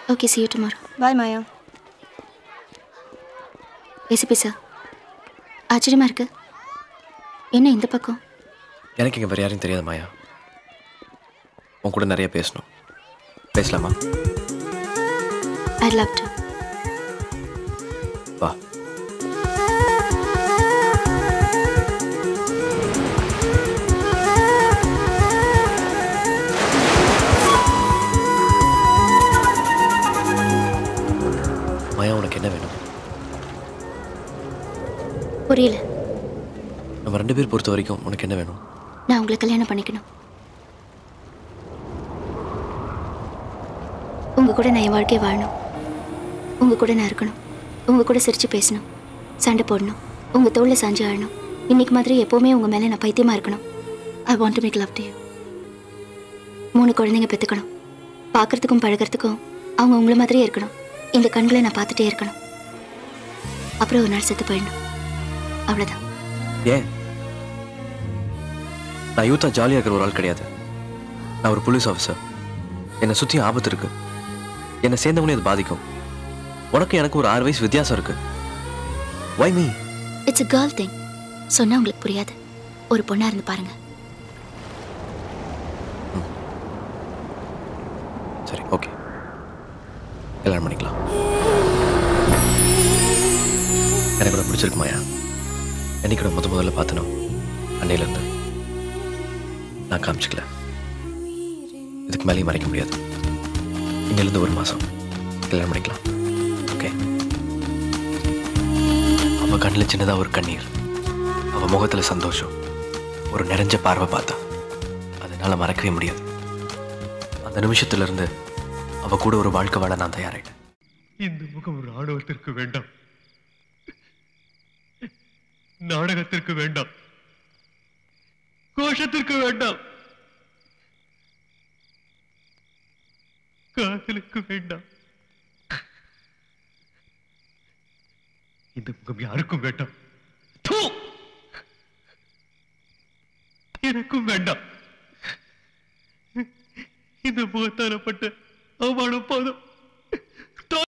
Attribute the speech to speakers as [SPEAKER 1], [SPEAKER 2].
[SPEAKER 1] Okay, see you tomorrow.
[SPEAKER 2] Bye, Maya.
[SPEAKER 1] ACP sir. ஆச்சரியமா இருக்கு. என்ன இந்த பக்கம்?
[SPEAKER 3] எனக்கு இங்க வேற யாரும் தெரியாது மாயா. உன் கூட நிறைய பேசணும். பேசலாமா?
[SPEAKER 1] I'd love to.
[SPEAKER 3] வா. மாயா உனக்கு என்ன வேணும்?
[SPEAKER 1] புரியல.
[SPEAKER 3] நம்ம ரெண்டு பேர் பொறுத்த வரைக்கும் உனக்கு என்ன வேணும்?
[SPEAKER 1] நான் உங்களை கல்யாணம் பண்ணிக்கணும். உங்க கூட நான் என் வாழ்க்கையை வாழணும். உங்க கூட நான் இருக்கணும். உங்க கூட சிரிச்சு பேசணும், சண்டை போடணும், உங்க தோளில் சாஞ்சு ஆடணும். இன்னைக்கு மாதிரி எப்போவுமே உங்க மேலே நான் பைத்தியமா இருக்கணும். I want to make love to you. 3 குழந்தைங்க பெற்றுக்கணும். பார்க்கறதுக்கும் பழகிறதுக்கும் அவங்க உங்களை மாதிரியே இருக்கணும். இந்த கண்களை நான் பார்த்துட்டே இருக்கணும். அப்புறம் ஒரு நாள் செத்து போயிடணும். அவ்வளோதான்.
[SPEAKER 3] ஏன்? நான் யூத்தா ஜாலியாக இருக்கிற ஒரு ஆள் கிடையாது. நான் ஒரு போலீஸ் ஆஃபீஸர். என்னை சுற்றி ஆபத்து இருக்கு. என்னை சேர்ந்தவங்களே அது பாதிக்கும். உனக்கு எனக்கு ஒரு 6 வயசு வித்தியாசம் இருக்கு. Why me?
[SPEAKER 1] It's a girl thing. சொன்னா உங்களுக்கு புரியாது. ஒரு பொண்ணா இருந்து பாருங்க.
[SPEAKER 3] சரி, ஓகே. கல்யாணம் பண்ணிக்கலாம். எனக்கு கூட பிடிச்சிருக்கு மாயா. என்னைக்கு கூட முதல்ல பார்த்தனோ அன்னையிலேருந்து நான் காமிச்சிக்கல. இதுக்கு மேலேயும் மறைக்க முடியாது. இன்னிலிருந்து 1 மாதம் கல்யாணம் பண்ணிக்கலாம். ஓகே? அவள் கண்ணில் சின்னதாக ஒரு கண்ணீர், அவள் முகத்தில் சந்தோஷம், ஒரு நிறைஞ்ச பார்வை பார்த்தா அதனால் மறக்கவே முடியாது. அந்த நிமிஷத்துலேருந்து அவள் கூட ஒரு வாழ்க்கை வாழ நான் தயாராயிட்டேன்.
[SPEAKER 4] இந்த முகம் ஒரு ஆணவத்திற்கு வேண்டாம், நாடகத்திற்கு வேண்டாம், கோஷத்திற்கு வேண்டாம், காதலுக்கு வேண்டாம். இந்த முகம் யாருக்கும் வேண்டாம். எனக்கும் வேண்டாம். இந்த முகத்தாலப்பட்ட அவமானம் போதும்.